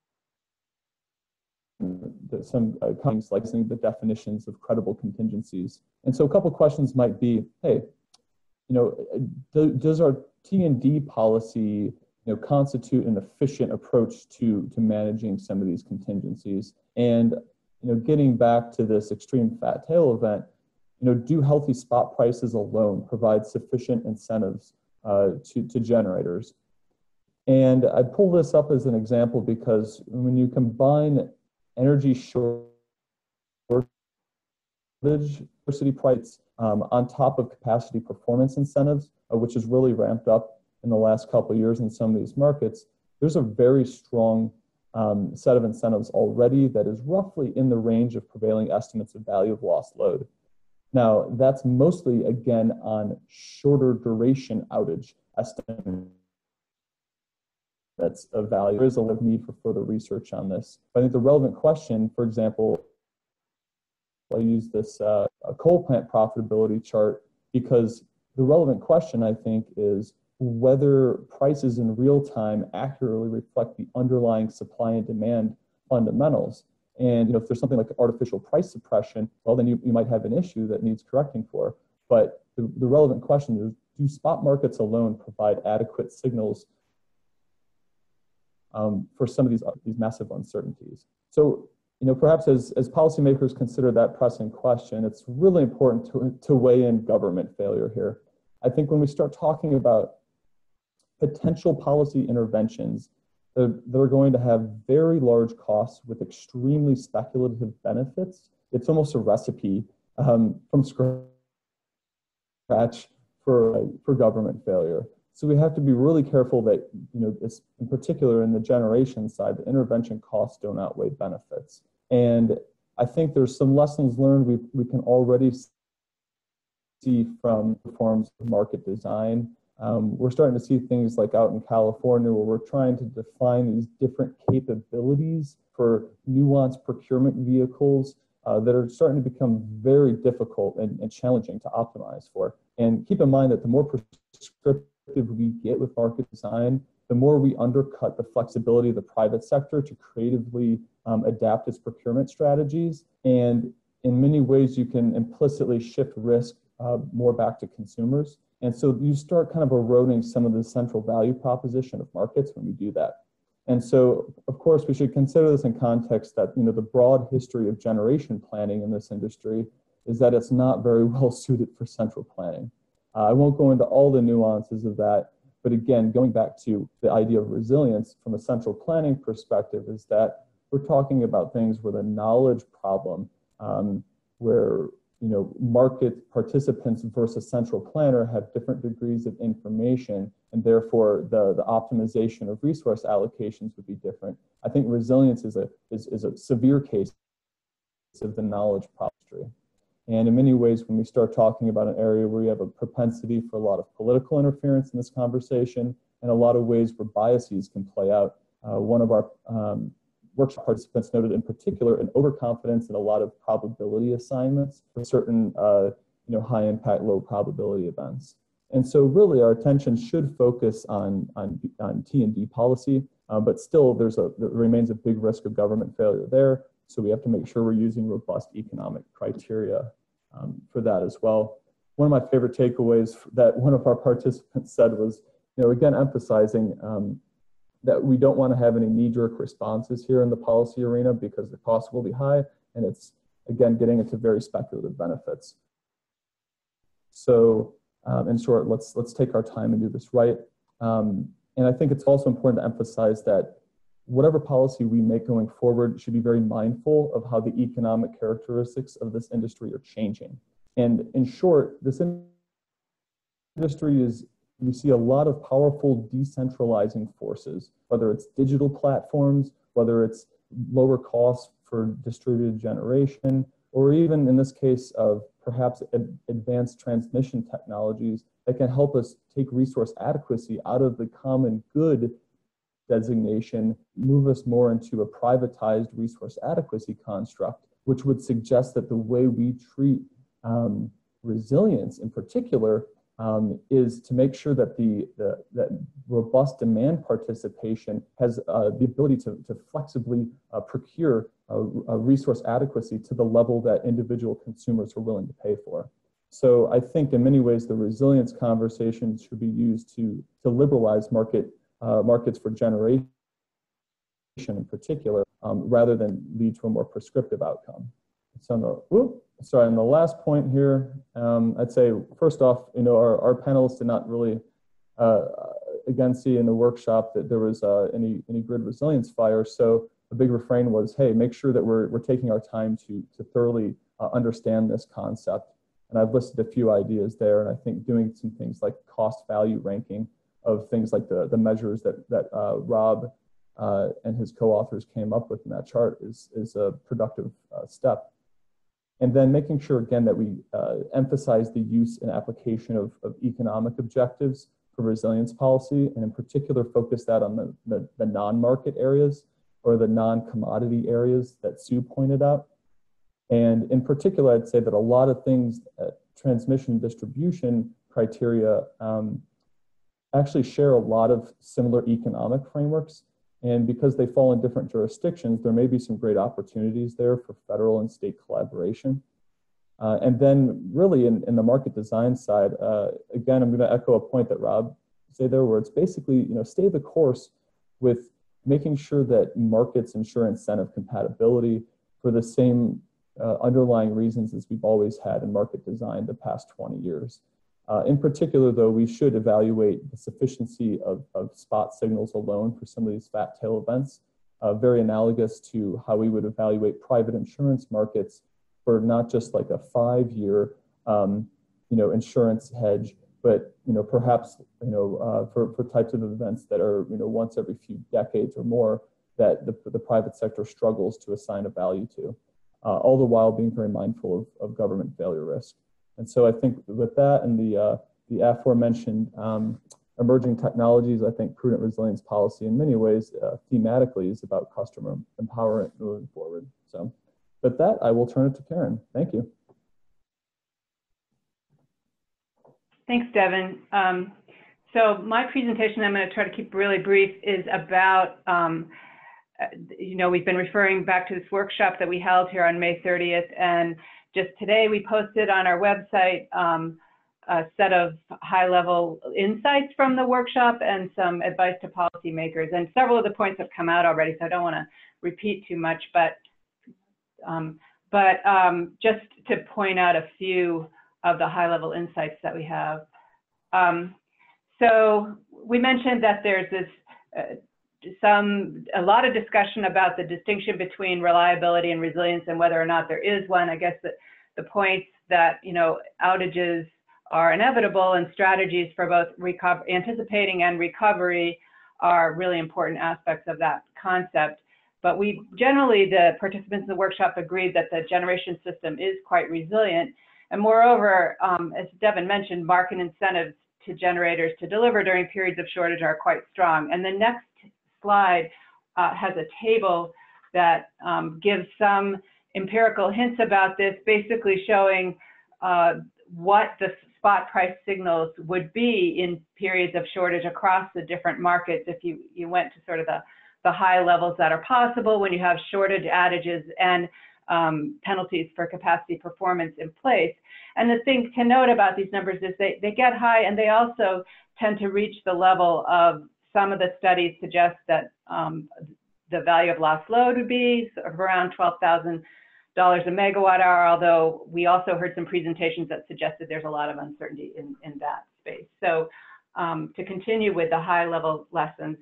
things like the definitions of credible contingencies. And so a couple of questions might be, hey, does our T&D policy constitute an efficient approach to managing some of these contingencies? And getting back to this extreme fat tail event, do healthy spot prices alone provide sufficient incentives to generators? And I pull this up as an example because when you combine energy shortage, scarcity price on top of capacity performance incentives, which has really ramped up in the last couple of years in some of these markets, there's a very strong set of incentives already that is roughly in the range of prevailing estimates of value of lost load. Now, that's mostly, again, on shorter duration outage estimates. That's of value. There is a lot of need for further research on this. But I think the relevant question, for example, I use this coal plant profitability chart because the relevant question, I think, is whether prices in real time accurately reflect the underlying supply and demand fundamentals. And if there's something like artificial price suppression, well, then you might have an issue that needs correcting for. But the relevant question is, do spot markets alone provide adequate signals for some of these massive uncertainties? So, perhaps as policymakers consider that pressing question, it's really important to weigh in government failure here. I think when we start talking about potential policy interventions that are going to have very large costs with extremely speculative benefits, it's almost a recipe from scratch for government failure. So we have to be really careful that, this, in particular in the generation side, the intervention costs don't outweigh benefits. And I think there's some lessons learned we can already see from forms of market design. We're starting to see things like out in California where we're trying to define these different capabilities for nuanced procurement vehicles that are starting to become very difficult and challenging to optimize for. And keep in mind that the more prescriptive we get with market design, the more we undercut the flexibility of the private sector to creatively adapt its procurement strategies. And in many ways, you can implicitly shift risk more back to consumers. And so you start kind of eroding some of the central value proposition of markets when we do that. And so, of course, we should consider this in context that, the broad history of generation planning in this industry is that it's not very well suited for central planning. I won't go into all the nuances of that, but again, going back to the idea of resilience from a central planning perspective is that we're talking about things where the knowledge problem, where market participants versus central planner have different degrees of information, and therefore the optimization of resource allocations would be different. I think resilience is a severe case of the knowledge problem. And in many ways, when we start talking about an area where we have a propensity for a lot of political interference in this conversation, and a lot of ways where biases can play out, one of our workshop participants noted in particular an overconfidence in a lot of probability assignments for certain high impact, low probability events. And so really our attention should focus on T&D policy, but still there remains a big risk of government failure there. So we have to make sure we're using robust economic criteria for that as well. One of my favorite takeaways that one of our participants said was, again, emphasizing that we don't want to have any knee-jerk responses here in the policy arena because the cost will be high, and it's, again, getting into very speculative benefits. So in short, let's take our time and do this right. And I think it's also important to emphasize that whatever policy we make going forward should be very mindful of how the economic characteristics of this industry are changing. And in short, this industry we see a lot of powerful decentralizing forces, whether it's digital platforms, whether it's lower costs for distributed generation, or even in this case of perhaps advanced transmission technologies that can help us take resource adequacy out of the common good designation, move us more into a privatized resource adequacy construct, which would suggest that the way we treat resilience in particular is to make sure that that robust demand participation has the ability to flexibly procure resource adequacy to the level that individual consumers are willing to pay for. So I think in many ways the resilience conversation should be used to liberalize markets for generation in particular, rather than lead to a more prescriptive outcome. So on the last point here, I'd say first off, our panelists did not really, again, see in the workshop that there was any grid resilience fire. So the big refrain was, hey, make sure that we're taking our time to thoroughly understand this concept. And I've listed a few ideas there, and I think doing some things like cost value ranking of things like the measures that Rob and his co-authors came up with in that chart is a productive step. And then making sure, again, that we emphasize the use and application of economic objectives for resilience policy, and in particular focus that on the non-market areas or the non-commodity areas that Sue pointed out. And in particular, I'd say that a lot of things, transmission distribution criteria actually share a lot of similar economic frameworks. And because they fall in different jurisdictions, there may be some great opportunities there for federal and state collaboration. And then really in the market design side, again, I'm gonna echo a point that Rob said there, where it's basically, stay the course with making sure that markets ensure incentive compatibility for the same underlying reasons as we've always had in market design the past 20 years. In particular, though, we should evaluate the sufficiency of spot signals alone for some of these fat tail events, very analogous to how we would evaluate private insurance markets for not just like a 5-year, insurance hedge, but perhaps for types of events that are once every few decades or more that the private sector struggles to assign a value to, all the while being very mindful of government failure risk. And so I think with that and the aforementioned emerging technologies, I think prudent resilience policy in many ways thematically is about customer empowerment moving forward. So with that, I will turn it to Karen. Thank you. Thanks, Devin. So my presentation, I'm going to try to keep really brief, is about, we've been referring back to this workshop that we held here on May 30th, and just today we posted on our website a set of high-level insights from the workshop and some advice to policymakers. And several of the points have come out already, so I don't want to repeat too much, but just to point out a few of the high-level insights that we have. So we mentioned that there's this a lot of discussion about the distinction between reliability and resilience and whether or not there is one. I guess the points that outages are inevitable and strategies for both anticipating and recovery are really important aspects of that concept. But generally, the participants in the workshop agreed that the generation system is quite resilient. And moreover, as Devin mentioned, market incentives to generators to deliver during periods of shortage are quite strong. And the next slide has a table that gives some empirical hints about this, basically showing what the spot price signals would be in periods of shortage across the different markets if you went to sort of the high levels that are possible when you have shortage outages and penalties for capacity performance in place. And the thing to note about these numbers is they get high, and they also tend to reach the level of some of the studies suggest that the value of lost load would be sort of around $12,000 a megawatt hour, although we also heard some presentations that suggested there's a lot of uncertainty in that space. So to continue with the high level lessons,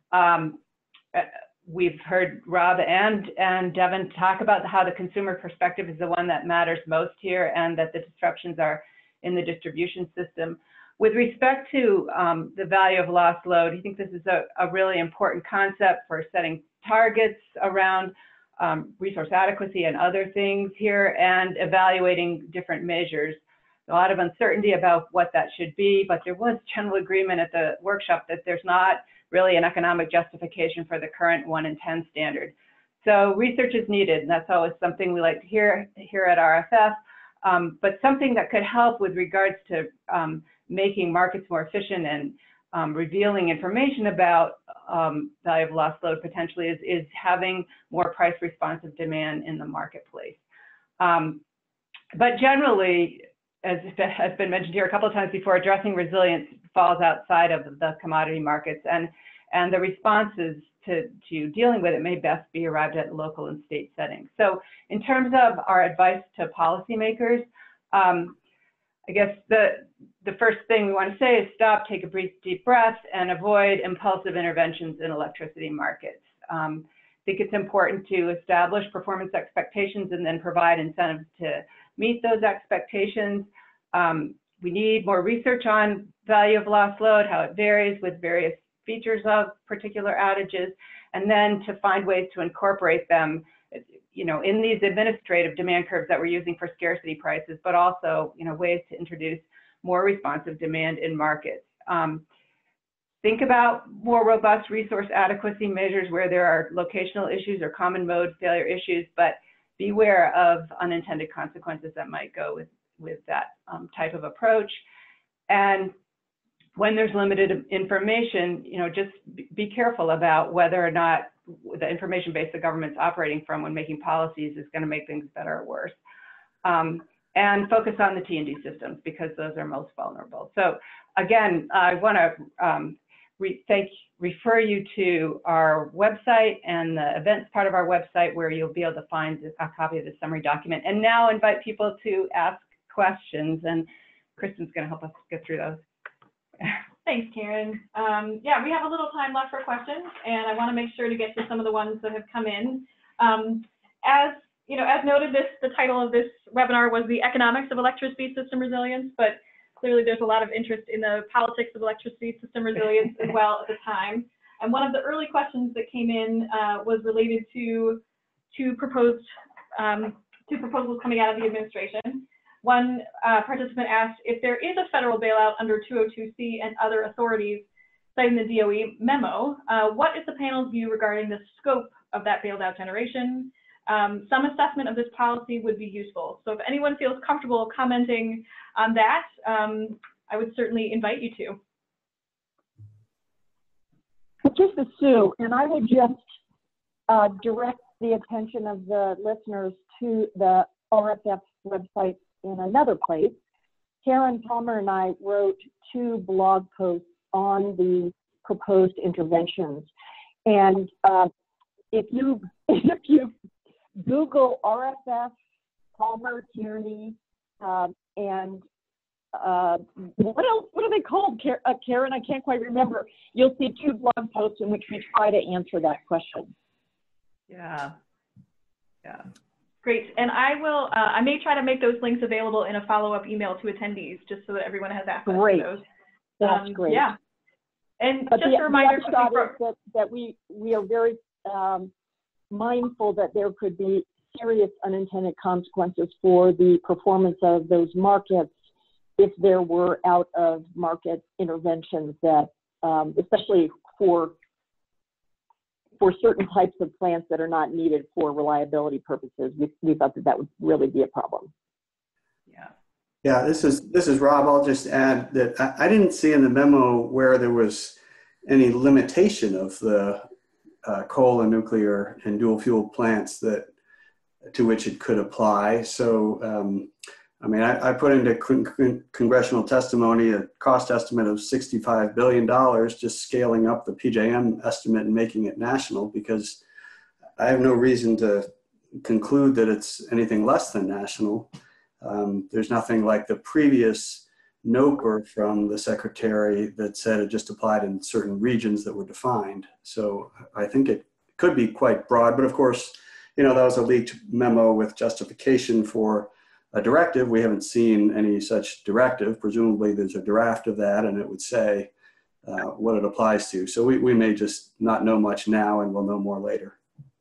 we've heard Rob and Devin talk about how the consumer perspective is the one that matters most here, and that the disruptions are in the distribution system. With respect to the value of lost load, I think this is a really important concept for setting targets around resource adequacy and other things here, and evaluating different measures. A lot of uncertainty about what that should be, but there was general agreement at the workshop that there's not really an economic justification for the current 1 in 10 standard. So research is needed, and that's always something we like to hear here at RFF, but something that could help with regards to making markets more efficient and revealing information about value of lost load potentially is having more price responsive demand in the marketplace. But generally, as has been mentioned here a couple of times before, addressing resilience falls outside of the commodity markets, and the responses to dealing with it may best be arrived at local and state settings. So in terms of our advice to policymakers, I guess the first thing we want to say is stop, take a deep breath, and avoid impulsive interventions in electricity markets. I think it's important to establish performance expectations and then provide incentives to meet those expectations. We need more research on value of lost load, how it varies with various features of particular outages, and then to find ways to incorporate them, in these administrative demand curves that we're using for scarcity prices, but also, ways to introduce more responsive demand in markets. Think about more robust resource adequacy measures where there are locational issues or common mode failure issues, but beware of unintended consequences that might go with that type of approach. And when there's limited information, just be careful about whether or not the information base the government's operating from when making policies is going to make things better or worse. And focus on the T&D systems because those are most vulnerable. So again, I want to refer you to our website and the events part of our website where you'll be able to find a copy of the summary document. And now invite people to ask questions, and Kristen's going to help us get through those. Thanks, Karen. Yeah, we have a little time left for questions, and I want to make sure to get to some of the ones that have come in. As noted, the title of this webinar was The Economics of Electricity System Resilience, but clearly there's a lot of interest in the politics of electricity system resilience as well at the time. And one of the early questions that came in was related to two proposals coming out of the administration. One participant asked if there is a federal bailout under 202C and other authorities, citing the DOE memo, what is the panel's view regarding the scope of that bailed out generation? Some assessment of this policy would be useful. So if anyone feels comfortable commenting on that, I would certainly invite you to. This is Sue, and I would just direct the attention of the listeners to the RFF website in another place. Karen Palmer and I wrote 2 blog posts on the proposed interventions. And if you Google RFF, Palmer, Tierney, and what else? What are they called, Karen? I can't quite remember. You'll see 2 blog posts in which we try to answer that question. Yeah. Great. And I will, I may try to make those links available in a follow-up email to attendees, just so that everyone has access to those. That's great. Yeah. And but just a reminder, that we are very mindful that there could be serious unintended consequences for the performance of those markets if there were out-of-market interventions that, especially for certain types of plants that are not needed for reliability purposes, we thought that would really be a problem. Yeah, this is Rob. I'll just add that I didn't see in the memo where there was any limitation of the coal and nuclear and dual fuel plants to which it could apply. So, I mean, I put into congressional testimony a cost estimate of $65 billion, just scaling up the PJM estimate and making it national, because I have no reason to conclude that it's anything less than national. There's nothing like the previous NOPR from the secretary that said it just applied in certain regions that were defined. So I think it could be quite broad, but of course, you know, that was a leaked memo with justification for a directive. We haven't seen any such directive. Presumably there's a draft of that and it would say what it applies to. So we may just not know much now and we'll know more later.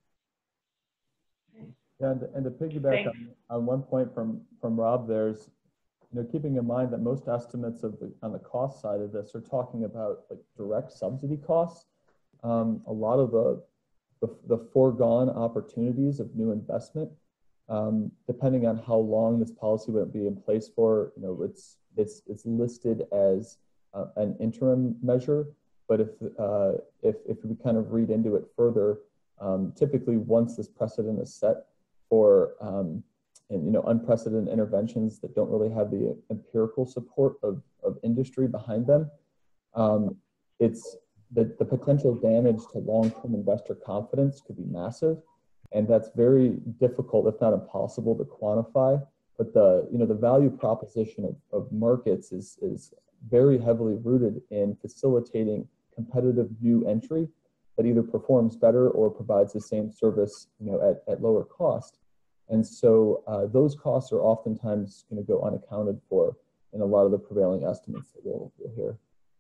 Yeah, and to piggyback on one point from Rob, there's, you know, keeping in mind that most estimates on the cost side of this are talking about like direct subsidy costs. A lot of the foregone opportunities of new investment, depending on how long this policy would be in place for, you know, it's listed as an interim measure. But if we kind of read into it further, typically once this precedent is set for and, you know, unprecedented interventions that don't really have the empirical support of industry behind them, it's the potential damage to long-term investor confidence could be massive. And that's very difficult, if not impossible, to quantify. But the value proposition of markets is very heavily rooted in facilitating competitive new entry that either performs better or provides the same service, you know, at lower cost. And so those costs are oftentimes going to go unaccounted for in a lot of the prevailing estimates that we'll hear.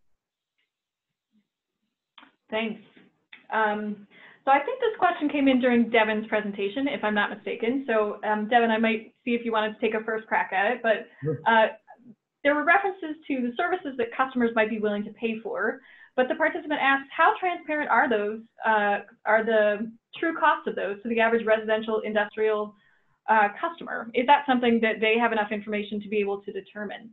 Thanks. So I think this question came in during Devin's presentation, if I'm not mistaken. So Devin, I might see if you wanted to take a first crack at it, but there were references to the services that customers might be willing to pay for, but the participant asked, how transparent are those, are the true costs of those to the average residential industrial customer? Is that something that they have enough information to be able to determine?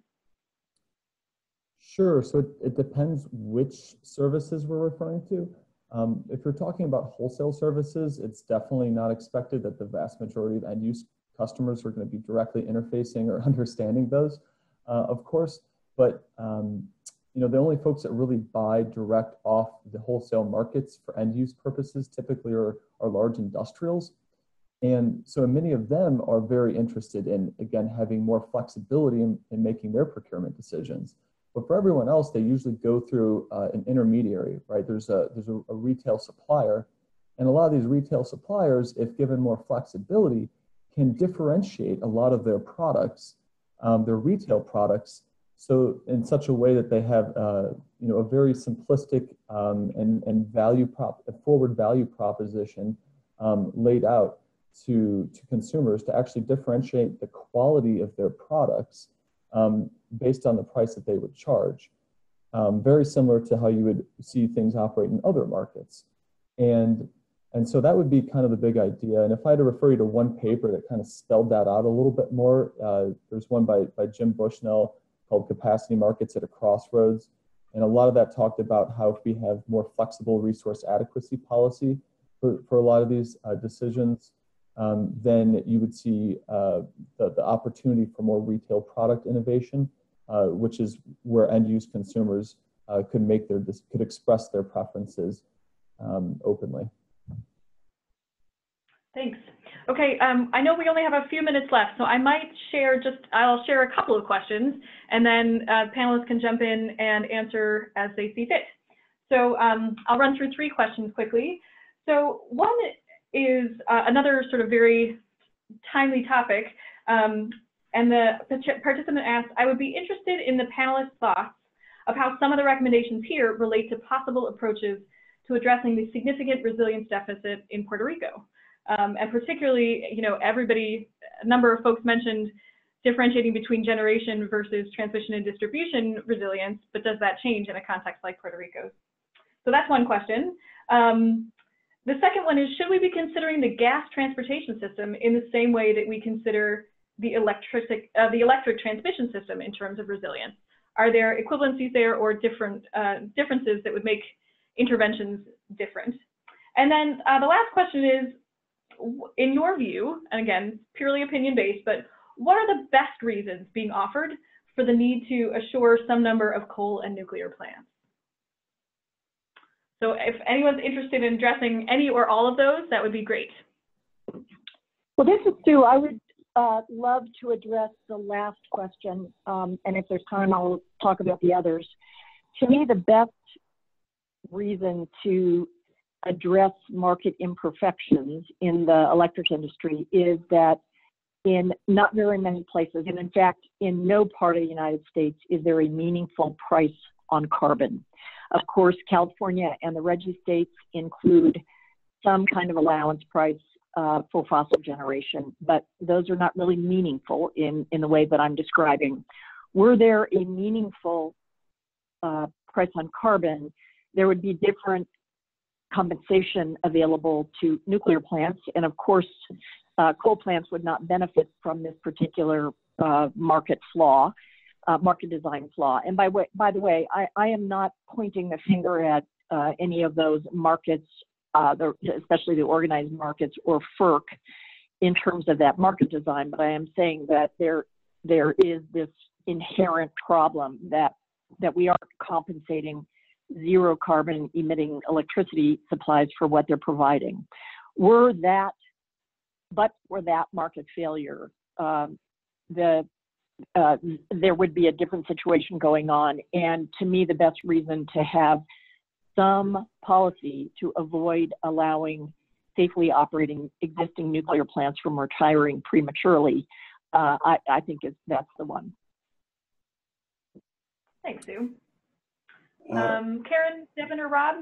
Sure, so it depends which services we're referring to. If you're talking about wholesale services, it's definitely not expected that the vast majority of end use customers are going to be directly interfacing or understanding those, of course. But you know, the only folks that really buy direct off the wholesale markets for end use purposes typically are large industrials. And so many of them are very interested in, again, having more flexibility in making their procurement decisions. But for everyone else, they usually go through an intermediary, right? There's a retail supplier, and a lot of these retail suppliers, if given more flexibility, can differentiate a lot of their products, their retail products, so in such a way that they have, you know, a very simplistic and forward value proposition laid out to consumers to actually differentiate the quality of their products based on the price that they would charge. Very similar to how you would see things operate in other markets. And so that would be kind of the big idea. And if I had to refer you to one paper that kind of spelled that out a little bit more, there's one by Jim Bushnell called Capacity Markets at a Crossroads. And a lot of that talked about how if we have more flexible resource adequacy policy for a lot of these decisions, then you would see the opportunity for more retail product innovation, which is where end-use consumers could express their preferences openly. Thanks. Okay, I know we only have a few minutes left, so I might I'll share a couple of questions, and then panelists can jump in and answer as they see fit. So I'll run through 3 questions quickly. So one is another sort of very timely topic, and the participant asked, I would be interested in the panelists' thoughts of how some of the recommendations here relate to possible approaches to addressing the significant resilience deficit in Puerto Rico. And particularly, a number of folks mentioned differentiating between generation versus transmission and distribution resilience, but does that change in a context like Puerto Rico's? So that's one question. The second one is, should we be considering the gas transportation system in the same way that we consider the electric transmission system in terms of resilience? Are there equivalencies there or differences that would make interventions different? And then the last question is, in your view, and again, purely opinion-based, but what are the best reasons being offered for the need to assure some number of coal and nuclear plants? So if anyone's interested in addressing any or all of those, that would be great. Well, this is Sue. I would love to address the last question, and if there's time, I'll talk about the others. To me, the best reason to address market imperfections in the electric industry is that in not very many places, and in fact, in no part of the United States, is there a meaningful price on carbon. Of course, California and the RGGI states include some kind of allowance price for fossil generation, but those are not really meaningful in the way that I'm describing. Were there a meaningful price on carbon, there would be different compensation available to nuclear plants, and of course, coal plants would not benefit from this particular market design flaw. And by the way, I am not pointing the finger at any of those markets, especially the organized markets or FERC, in terms of that market design, but I am saying that there is this inherent problem that we are compensating zero carbon emitting electricity supplies for what they're providing. For that market failure, there would be a different situation going on. And to me, the best reason to have some policy to avoid allowing safely operating existing nuclear plants from retiring prematurely, I think that's the one. Thanks, Sue. Karen, Devin, or Rob?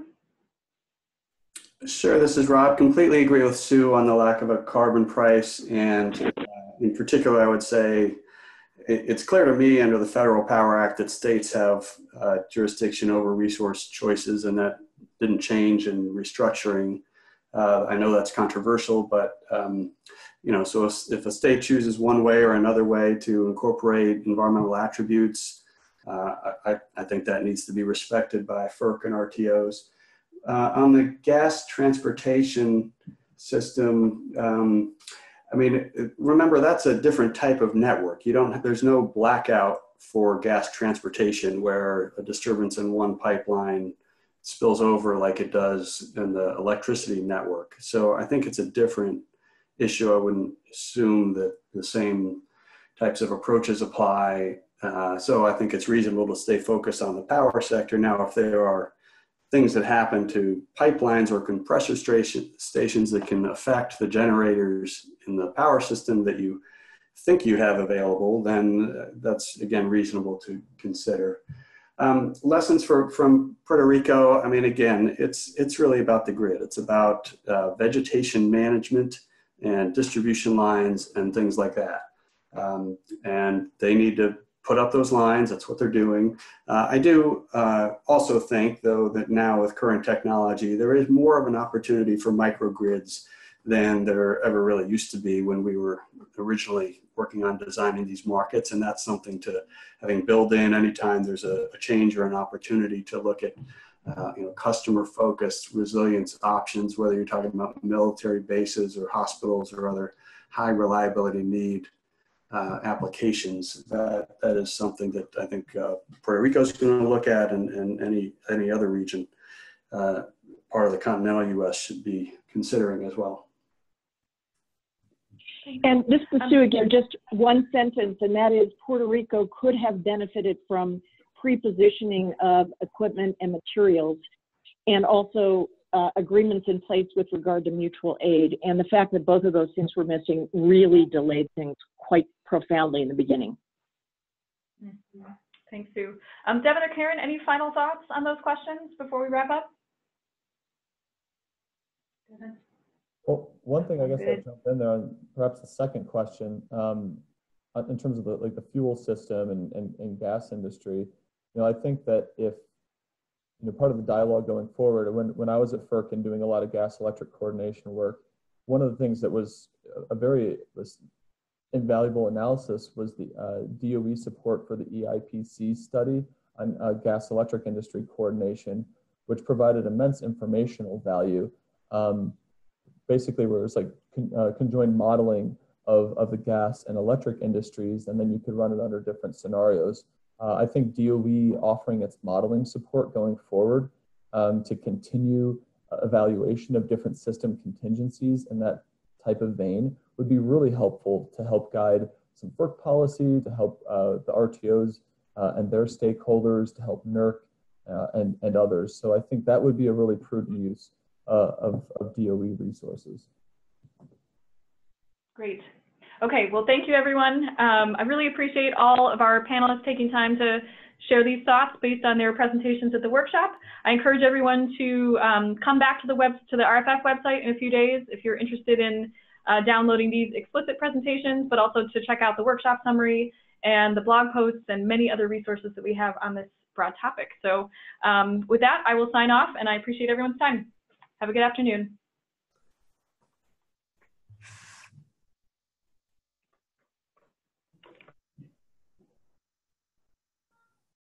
Sure, this is Rob. Completely agree with Sue on the lack of a carbon price. And in particular, I would say it's clear to me under the Federal Power Act that states have jurisdiction over resource choices, and that didn't change in restructuring. I know that's controversial, but so if a state chooses one way or another way to incorporate environmental attributes, I think that needs to be respected by FERC and RTOs. On the gas transportation system, remember that's a different type of network. There's no blackout for gas transportation where a disturbance in one pipeline spills over like it does in the electricity network. So I think it's a different issue. I wouldn't assume that the same types of approaches apply. So I think it's reasonable to stay focused on the power sector. Now, if there are things that happen to pipelines or compressor stations that can affect the generators in the power system that you think you have available, then that's, again, reasonable to consider. Lessons from Puerto Rico, again, it's really about the grid. It's about vegetation management and distribution lines and things like that. And they need to put up those lines. That's what they're doing. I do also think, though, that now with current technology, there is more of an opportunity for microgrids than there ever really used to be when we were originally working on designing these markets, and that's something to having built in anytime there's a change or an opportunity to look at customer-focused resilience options, whether you're talking about military bases or hospitals or other high reliability need applications. That is something that I think Puerto Rico is going to look at, and any other region, part of the continental U.S. should be considering as well. And this is Sue again, just one sentence, and that is Puerto Rico could have benefited from pre-positioning of equipment and materials, and also agreements in place with regard to mutual aid. And the fact that both of those things were missing really delayed things quite profoundly in the beginning. Mm-hmm. Thanks, Sue. Devin or Karen, any final thoughts on those questions before we wrap up? Devin? Well, one thing I guess I'll jump in there on perhaps the second question, in terms of the fuel system and gas industry. I think that if part of the dialogue going forward, when I was at FERC and doing a lot of gas electric coordination work, one of the things that was a very invaluable analysis was the DOE support for the EIPC study on gas electric industry coordination, which provided immense informational value. Basically, where it was like conjoined modeling of the gas and electric industries, and then you could run it under different scenarios. I think DOE offering its modeling support going forward to continue evaluation of different system contingencies in that type of vein would be really helpful to help guide some FERC policy, to help the RTOs and their stakeholders, to help NERC and others. So I think that would be a really prudent use of DOE resources. Great. Okay, well, thank you, everyone. I really appreciate all of our panelists taking time to share these thoughts based on their presentations at the workshop. I encourage everyone to come back to the RFF website in a few days if you're interested in downloading these explicit presentations, but also to check out the workshop summary and the blog posts and many other resources that we have on this broad topic. So with that, I will sign off, and I appreciate everyone's time. Have a good afternoon.